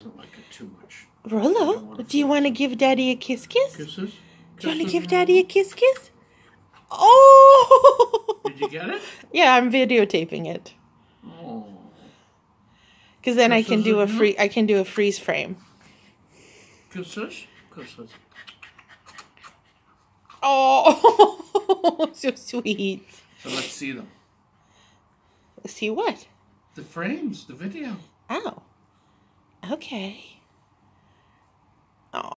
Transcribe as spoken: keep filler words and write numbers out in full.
don't like it too much. Rollo, do you want to give Daddy a kiss kiss? Kisses? Do you want to give Daddy a kiss kiss? Oh! Did you get it? Yeah, I'm videotaping it. Oh. Because then I Kisses can do a again? free. I can do a freeze frame. Kisses? Kisses. Oh, so sweet. So let's see them. See what? The frames, the video. Oh. Okay.